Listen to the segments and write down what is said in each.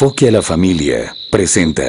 Enfoque a la familia presenta.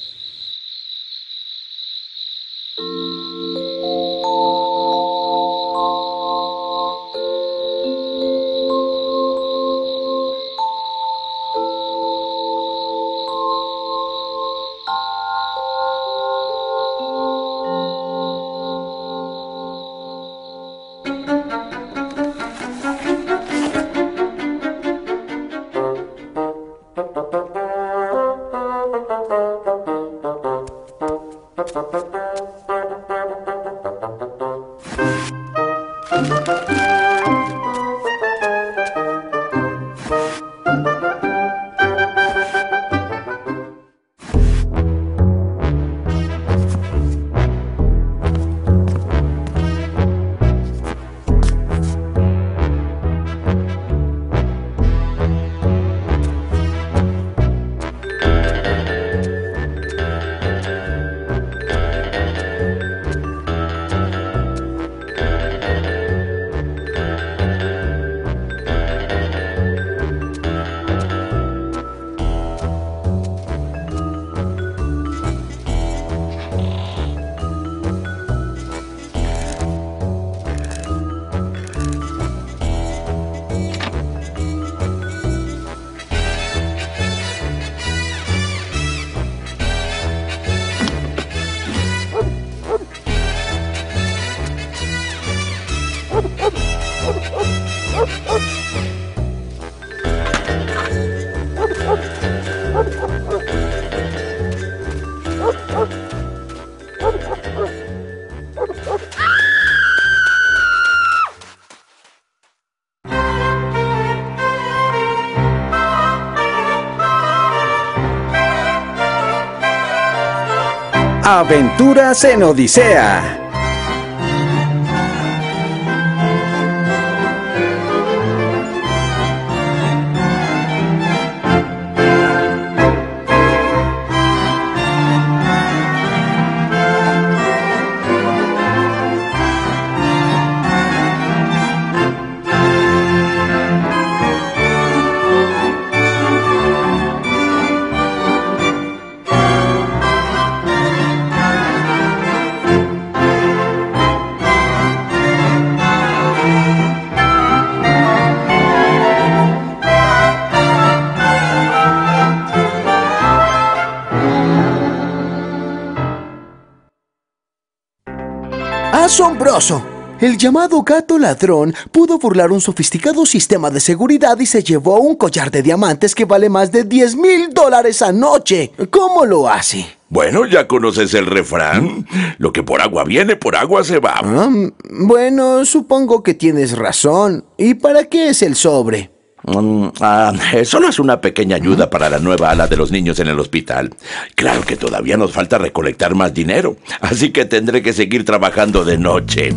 Aventuras en Odisea. ¡Asombroso! El llamado gato ladrón pudo burlar un sofisticado sistema de seguridad y se llevó un collar de diamantes que vale más de $10,000 anoche. ¿Cómo lo hace? Bueno, ya conoces el refrán. Lo que por agua viene, por agua se va. Bueno, supongo que tienes razón. ¿Y para qué es el sobre? Solo es una pequeña ayuda para la nueva ala de los niños en el hospital. Claro que todavía nos falta recolectar más dinero, así que tendré que seguir trabajando de noche.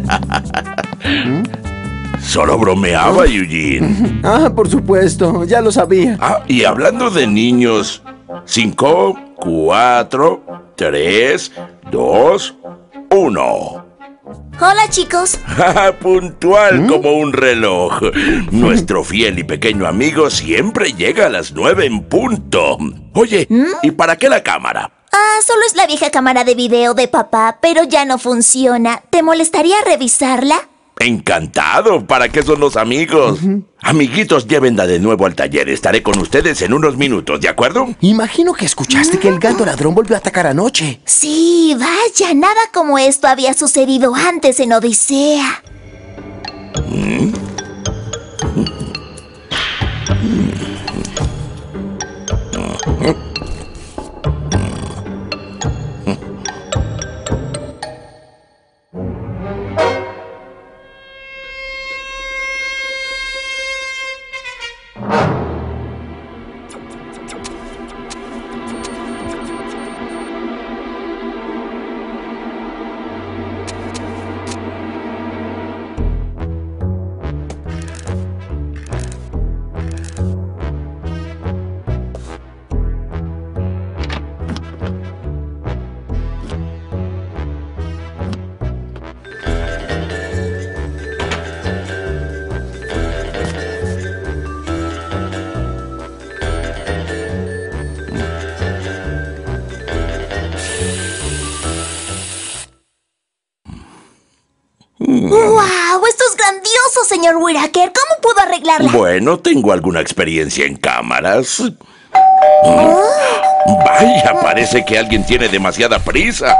Solo bromeaba, Eugene. Por supuesto, ya lo sabía. Y hablando de niños, 5, 4, 3, 2, 1. Hola, chicos. Puntual como un reloj. Nuestro fiel y pequeño amigo siempre llega a las 9 en punto. Oye, ¿y para qué la cámara? Solo es la vieja cámara de video de papá, pero ya no funciona. ¿Te molestaría revisarla? Encantado, ¿para qué son los amigos? Amiguitos, llévenla de nuevo al taller. Estaré con ustedes en unos minutos, ¿de acuerdo? Imagino que escuchaste que el gato ladrón volvió a atacar anoche. Sí, vaya, nada como esto había sucedido antes en Odisea. señor Whittaker? ¿Cómo pudo arreglarla? Bueno, tengo alguna experiencia en cámaras. Vaya, parece que alguien tiene demasiada prisa.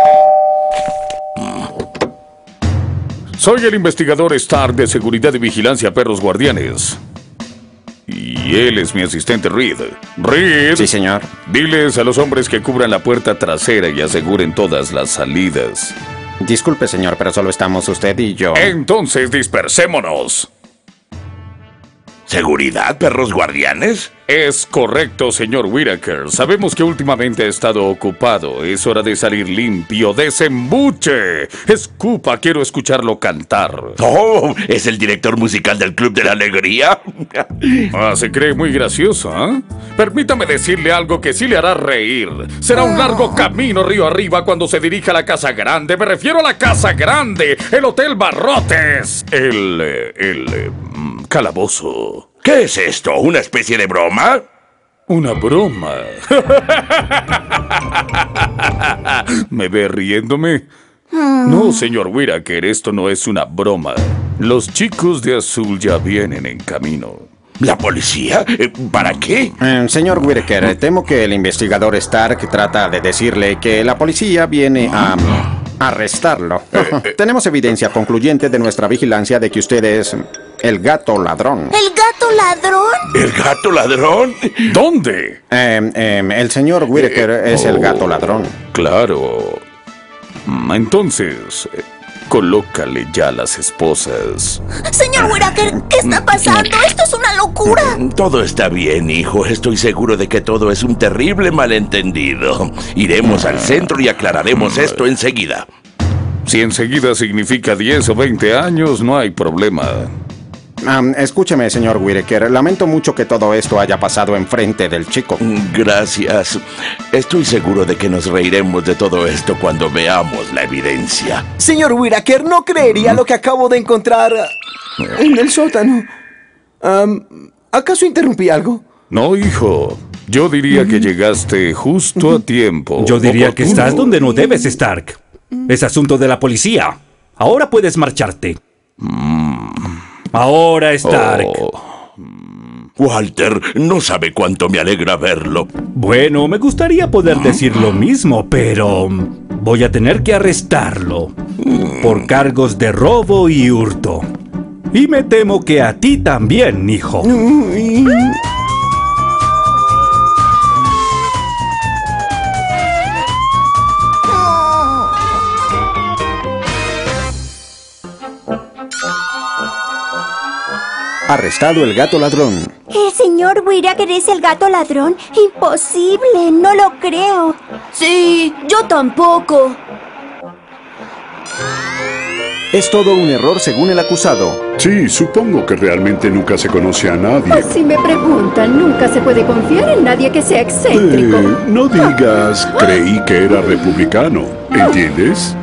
Soy el investigador Stark de Seguridad y Vigilancia Perros Guardianes. Y él es mi asistente Reed. Reed. Sí, señor. Diles a los hombres que cubran la puerta trasera y aseguren todas las salidas. Disculpe, señor, pero solo estamos usted y yo. Entonces dispersémonos. ¿Seguridad, perros guardianes? Es correcto, señor Whittaker. Sabemos que últimamente ha estado ocupado. Es hora de salir limpio. ¡Desembuche! Escupa, quiero escucharlo cantar. ¡Oh! ¿Es el director musical del Club de la Alegría? Ah, se cree muy gracioso, ¿eh? Permítame decirle algo que sí le hará reír. Será un largo camino río arriba cuando se dirija a la Casa Grande. Me refiero a la Casa Grande, el Hotel Barrotes, el calabozo. ¿Qué es esto? ¿Una especie de broma? Una broma. ¿Me ve riéndome? No, señor Whittaker, esto no es una broma. Los chicos de azul ya vienen en camino. ¿La policía? ¿Para qué? Señor Whittaker, temo que el investigador Stark trata de decirle que la policía viene a arrestarlo. Tenemos evidencia concluyente de nuestra vigilancia de que usted es el gato ladrón. ¿El gato ladrón? ¿El gato ladrón? ¿Dónde? El señor Whittaker es el gato ladrón. Claro. Entonces, colócale ya las esposas. Señor Whittaker, ¿qué está pasando? ¡Esto es una locura! Todo está bien, hijo. Estoy seguro de que todo es un terrible malentendido. Iremos al centro y aclararemos esto enseguida. Si enseguida significa 10 o 20 años, no hay problema. Escúcheme, señor Whittaker. Lamento mucho que todo esto haya pasado enfrente del chico. Gracias. Estoy seguro de que nos reiremos de todo esto cuando veamos la evidencia. Señor Whittaker, no creería lo que acabo de encontrar en el sótano. ¿Acaso interrumpí algo? No, hijo. Yo diría que llegaste justo a tiempo. Yo diría que Oportuno. estás donde no debes, Stark. Es asunto de la policía. Ahora puedes marcharte. Ahora, Stark. Walter, no sabe cuánto me alegra verlo. Bueno, me gustaría poder decir lo mismo, pero voy a tener que arrestarlo por cargos de robo y hurto. Y me temo que a ti también, hijo. Arrestado el gato ladrón. ¿El señor Whittaker es el gato ladrón? ¡Imposible! ¡No lo creo! Sí, yo tampoco. Es todo un error según el acusado. Sí, supongo que realmente nunca se conoce a nadie. Si me preguntan, nunca se puede confiar en nadie que sea excéntrico. No digas, creí que era republicano, ¿entiendes?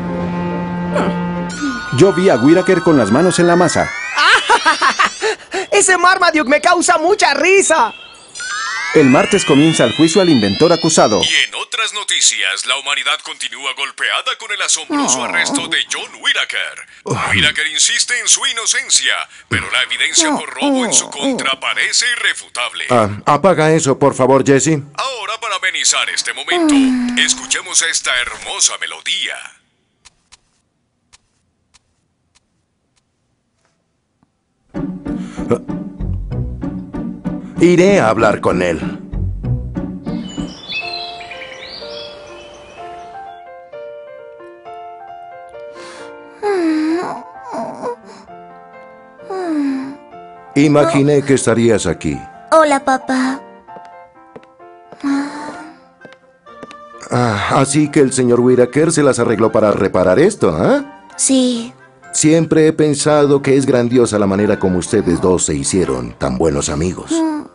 Yo vi a Whittaker con las manos en la masa. ¡Ese Marmaduke me causa mucha risa! El martes comienza el juicio al inventor acusado. Y en otras noticias, la humanidad continúa golpeada con el asombroso arresto de John Whittaker. Whittaker insiste en su inocencia, pero la evidencia por robo en su contra parece irrefutable. Apaga eso, por favor, Jesse. Ahora, para amenizar este momento, escuchemos esta hermosa melodía. Iré a hablar con él. Imaginé que estarías aquí. Hola, papá. Así que el señor Whittaker se las arregló para reparar esto, ¿ah? Sí. Siempre he pensado que es grandiosa la manera como ustedes dos se hicieron tan buenos amigos.